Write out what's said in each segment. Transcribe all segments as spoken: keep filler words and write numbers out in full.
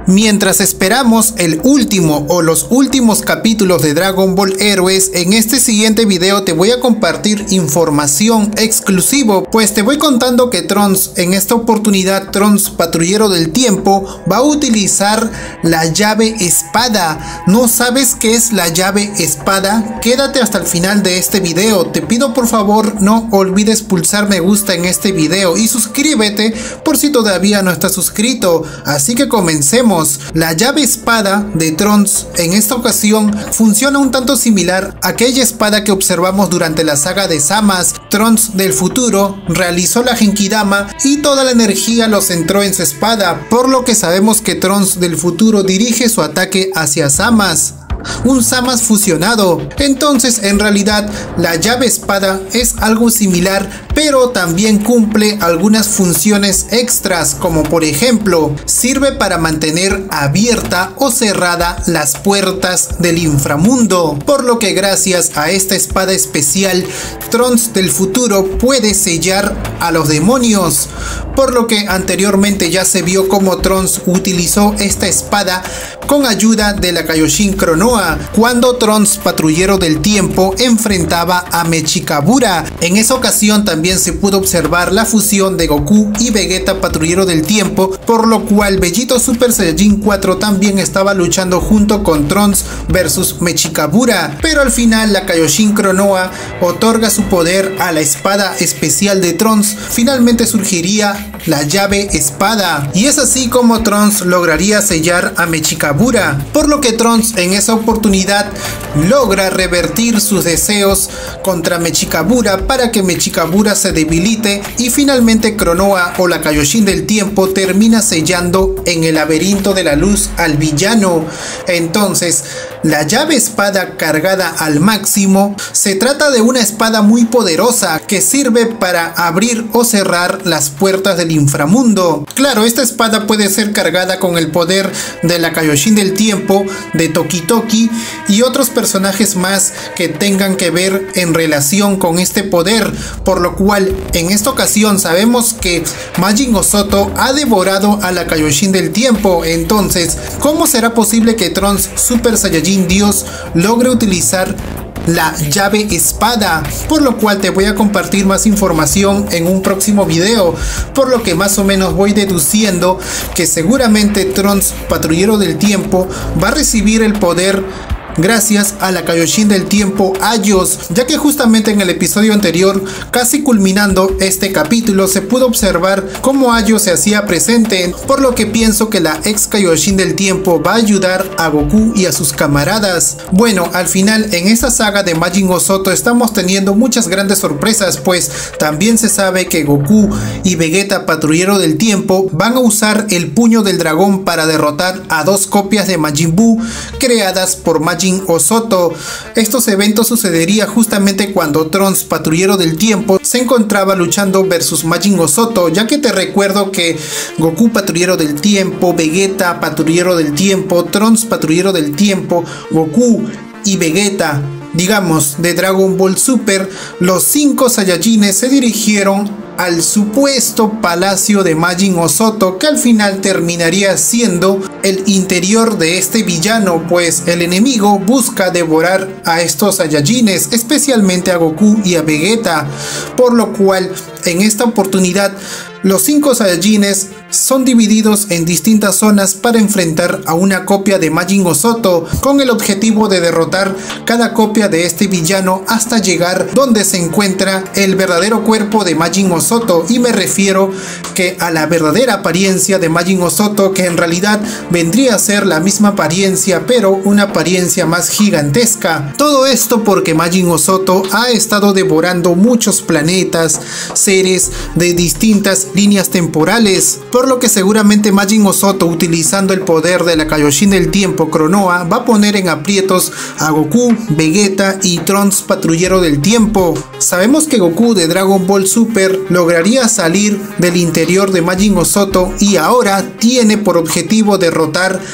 Mientras esperamos el último o los últimos capítulos de Dragon Ball Héroes, en este siguiente video te voy a compartir información exclusiva, pues te voy contando que Trunks, en esta oportunidad Trunks Patrullero del Tiempo, va a utilizar la llave espada. ¿No sabes qué es la llave espada? Quédate hasta el final de este video. Te pido por favor no olvides pulsar me gusta en este video y suscríbete por si todavía no estás suscrito. Así que comencemos. La llave espada de Trunks en esta ocasión funciona un tanto similar a aquella espada que observamos durante la saga de Zamasu. Trunks del futuro realizó la Genkidama y toda la energía lo centró en su espada, por lo que sabemos que Trunks del futuro dirige su ataque hacia Zamasu, un Zamasu fusionado. Entonces en realidad la llave espada es algo similar, pero también cumple algunas funciones extras, como por ejemplo sirve para mantener abierta o cerrada las puertas del inframundo, por lo que gracias a esta espada especial Trunks del futuro puede sellar a los demonios, por lo que anteriormente ya se vio como Trunks utilizó esta espada con ayuda de la Kaioshin Kronoa cuando Trunks Patrullero del Tiempo enfrentaba a Mechikabura. En esa ocasión también se pudo observar la fusión de Goku y Vegeta Patrullero del Tiempo, por lo cual Vegito Super Saiyajin cuatro también estaba luchando junto con Trunks versus Mechikabura, pero al final la Kaioshin Kronoa otorga su poder a la espada especial de Trunks. Finalmente surgiría la llave espada y es así como Trunks lograría sellar a Mechikabura, por lo que Trunks en esa oportunidad logra revertir sus deseos contra Mechikabura para que Mechikabura se debilite y finalmente Kronoa o la Kaioshin del Tiempo termina sellando en el laberinto de la luz al villano. Entonces la llave espada cargada al máximo se trata de una espada muy poderosa que sirve para abrir o cerrar las puertas del inframundo. Claro, esta espada puede ser cargada con el poder de la Kaioshin del Tiempo, de Toki Toki y otros personajes más que tengan que ver en relación con este poder, por lo cual en esta ocasión sabemos que Majin Ozoto ha devorado a la Kaioshin del Tiempo. Entonces, ¿cómo será posible que Trunks Super Saiyajin Dios logre utilizar la llave espada? Por lo cual te voy a compartir más información en un próximo video, por lo que más o menos voy deduciendo que seguramente Trunks Patrullero del Tiempo va a recibir el poder gracias a la Kaioshin del Tiempo Aios, ya que justamente en el episodio anterior, casi culminando este capítulo, se pudo observar cómo Aios se hacía presente, por lo que pienso que la ex Kaioshin del Tiempo va a ayudar a Goku y a sus camaradas. Bueno, al final en esta saga de Majin Ozoto estamos teniendo muchas grandes sorpresas, pues también se sabe que Goku y Vegeta Patrullero del Tiempo van a usar el puño del dragón para derrotar a dos copias de Majin Buu creadas por Majin Ozoto. Estos eventos sucedería justamente cuando Trunks Patrullero del Tiempo se encontraba luchando versus Majin Ozoto, ya que te recuerdo que Goku Patrullero del Tiempo, Vegeta Patrullero del Tiempo, Trunks Patrullero del Tiempo, Goku y Vegeta, digamos de Dragon Ball Super, los cinco Saiyajines se dirigieron al supuesto palacio de Majin Ozoto, que al final terminaría siendo el interior de este villano, pues el enemigo busca devorar a estos Saiyajines, especialmente a Goku y a Vegeta, por lo cual en esta oportunidad los cinco Saiyajines son divididos en distintas zonas para enfrentar a una copia de Majin Ozoto, con el objetivo de derrotar cada copia de este villano hasta llegar donde se encuentra el verdadero cuerpo de Majin Ozoto, y me refiero que a la verdadera apariencia de Majin Ozoto, que en realidad vendría a ser la misma apariencia pero una apariencia más gigantesca. Todo esto porque Majin Ozoto ha estado devorando muchos planetas, seres de distintas líneas temporales, por lo que seguramente Majin Ozoto, utilizando el poder de la Kaioshin del Tiempo Kronoa, va a poner en aprietos a Goku, Vegeta y Trunks Patrullero del Tiempo. Sabemos que Goku de Dragon Ball Super lograría salir del interior de Majin Ozoto y ahora tiene por objetivo derrotar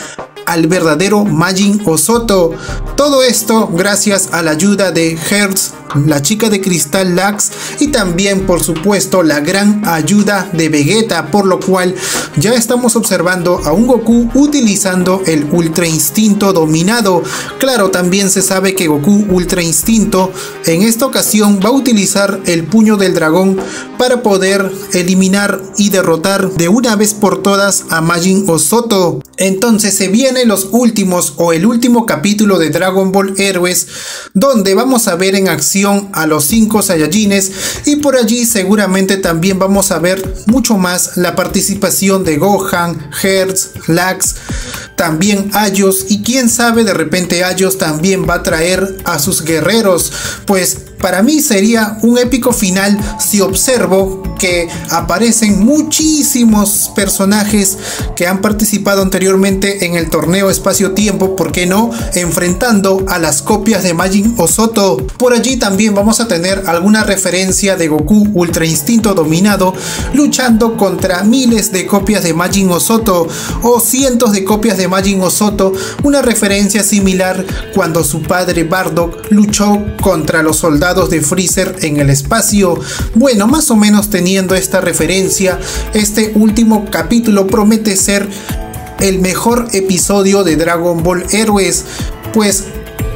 al verdadero Majin Osoto. Todo esto gracias a la ayuda de Hertz, la chica de cristal Lax, y también por supuesto la gran ayuda de Vegeta, por lo cual ya estamos observando a un Goku utilizando el Ultra Instinto dominado. Claro, también se sabe que Goku Ultra Instinto en esta ocasión va a utilizar el puño del dragón para poder eliminar y derrotar de una vez por todas a Majin Osoto. Entonces se vienen los últimos o el último capítulo de Dragon Ball Heroes, donde vamos a ver en acción a los cinco Saiyajines, y por allí seguramente también vamos a ver mucho más la participación de Gohan, Hertz, Lax, también Aios, y quién sabe, de repente Aios también va a traer a sus guerreros. Pues para mí sería un épico final si observo que aparecen muchísimos personajes que han participado anteriormente en el torneo espacio-tiempo, ¿por qué no?, enfrentando a las copias de Majin Osoto. Por allí también vamos a tener alguna referencia de Goku Ultra Instinto dominado luchando contra miles de copias de Majin Osoto o cientos de copias de Majin Osoto, una referencia similar cuando su padre Bardock luchó contra los soldados de Freezer en el espacio. Bueno, más o menos teniendo esta referencia, este último capítulo promete ser el mejor episodio de Dragon Ball Heroes, pues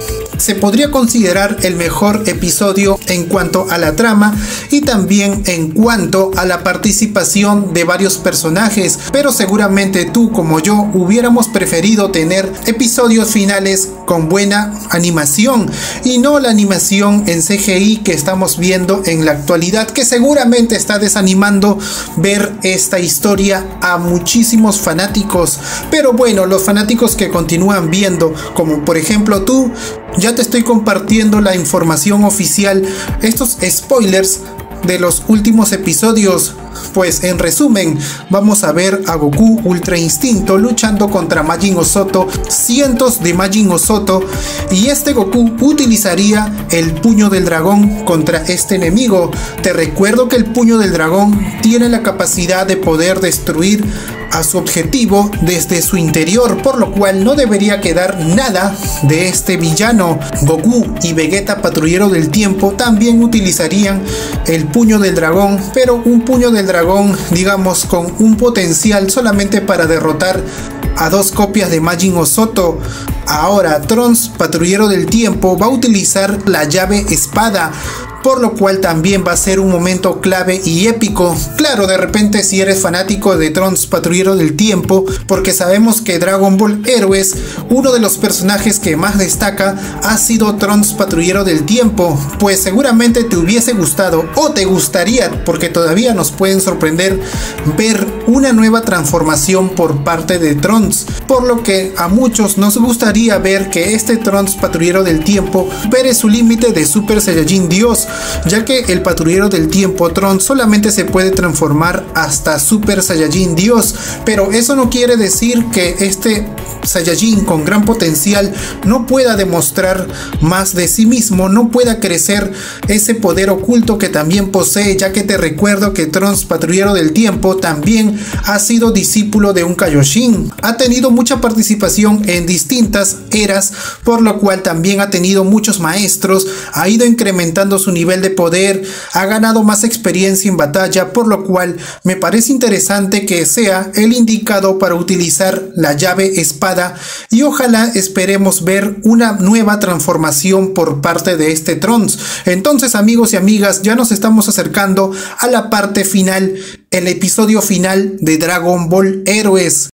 se podría considerar el mejor episodio en cuanto a la trama y también en cuanto a la participación de varios personajes, pero seguramente tú como yo hubiéramos preferido tener episodios finales con buena animación y no la animación en C G I que estamos viendo en la actualidad, que seguramente está desanimando ver esta historia a muchísimos fanáticos. Pero bueno, los fanáticos que continúan viendo, como por ejemplo tú, ya te estoy compartiendo la información oficial, estos spoilers de los últimos episodios. Pues en resumen, vamos a ver a Goku Ultra Instinto luchando contra Majin Osoto, cientos de Majin Osoto, y este Goku utilizaría el puño del dragón contra este enemigo. Te recuerdo que el puño del dragón tiene la capacidad de poder destruir a su objetivo desde su interior, por lo cual no debería quedar nada de este villano. Goku y Vegeta, patrullero del tiempo, también utilizarían el puño del dragón, pero un puño del dragón, digamos, con un potencial solamente para derrotar a dos copias de Majin Osoto. Ahora Trunks, patrullero del tiempo, va a utilizar la llave espada, por lo cual también va a ser un momento clave y épico. Claro, de repente si eres fanático de Trunks, patrullero del tiempo, porque sabemos que Dragon Ball Heroes, uno de los personajes que más destaca ha sido Trunks, patrullero del tiempo, pues seguramente te hubiese gustado o te gustaría, porque todavía nos pueden sorprender, ver una nueva transformación por parte de Trunks, por lo que a muchos nos gustaría ver que este Trunks, patrullero del tiempo, supere su límite de Super Saiyajin Dios, ya que el patrullero del tiempo Trunks solamente se puede transformar hasta Super Saiyajin Dios, pero eso no quiere decir que este Saiyajin con gran potencial no pueda demostrar más de sí mismo, no pueda crecer ese poder oculto que también posee, ya que te recuerdo que Trunks, patrullero del tiempo, también ha sido discípulo de un Kaioshin, ha tenido mucha participación en distintas eras, por lo cual también ha tenido muchos maestros, ha ido incrementando su nivel de poder, ha ganado más experiencia en batalla, por lo cual me parece interesante que sea el indicado para utilizar la llave espada, y ojalá esperemos ver una nueva transformación por parte de este Trunks. Entonces, amigos y amigas, ya nos estamos acercando a la parte final, el episodio final de Dragon Ball Heroes.